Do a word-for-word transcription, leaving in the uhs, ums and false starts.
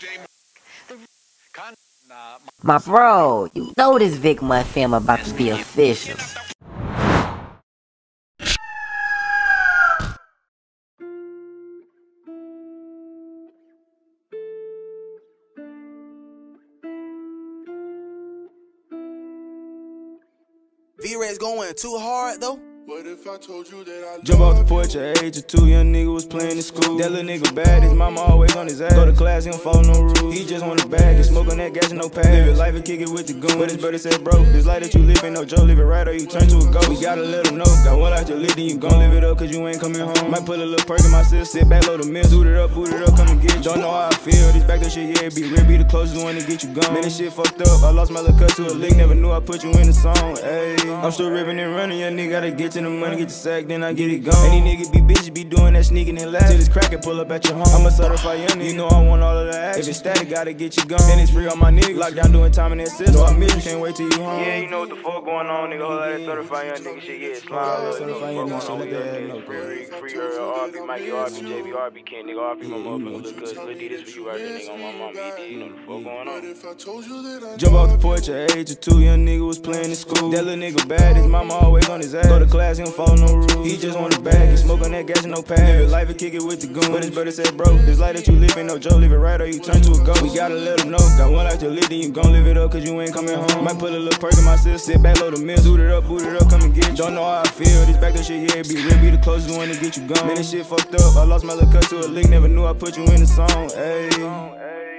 My bro, you know this Vic Month film about to be official. V-Ray's going too hard though. What if I told you that I Jump off the porch at age of two, young nigga was playing in school. That little nigga bad, his mama always on his ass. Go to class, he don't follow no rules. He just want a bag and smoke on that gas and no pad. Live it life and kick it with the goon. But his brother said, bro, this life that you live ain't no joke. Live it right or you turn to a ghost. We gotta let him know. Got one out your lid, then you gon' live it up cause you ain't coming home. Might put a little perk in my sis, sit back, load a mill. Boot it up, boot it up, come and get you. Don't know how I feel. This back that shit, yeah, it be real, be the closest one to get you gone. Man, this shit fucked up. I lost my little cut to a lick, never knew I put you in the song. Ayy, I'm still ripping and running, young nigga gotta get to the money, get the sack, then I get it gone. Any nigga be bitches be doing that sneaking and laughing. Till this crack and pull up at your home. I'm a certified young nigga, you know I want all of the action. If it's static, gotta get you gone. And it's free on my niggas. Lockdown doing time in that system. So I miss you, can't wait till you home. Yeah, you know what the fuck going on, nigga. All that certified young nigga shit, yeah, slide. Certified young nigga shit, let that know, bro. Free her, R B, Mikey, R B, J B, R B, King, nigga, R B, my motherfucker, look good. Look, this for you right there, nigga, on my mama, E D, you know what the fuck going on. Jump off the porch at age of two, young nigga was playing in school. That little nigga bad, his mama always on his ass. Go to class, he don't follow no rules. He just want a bag and smoke on that gas and no pad. Live it life and kick it with the goon. But his brother said, bro, this life that you live ain't no joke. Live it right or you turn to a ghost. We gotta let him know. Got one out your lid, then you gon' live it up cause you ain't coming home. Might put a little perk in my sis, sit back, load a mill. Boot it up, boot it up, come and get you. Don't know how I feel. This back that shit, yeah, it be real, be the closest one to get you gone. Man, this shit fucked up. I lost my little cut to a lick, never knew I put you in the song. Ayy.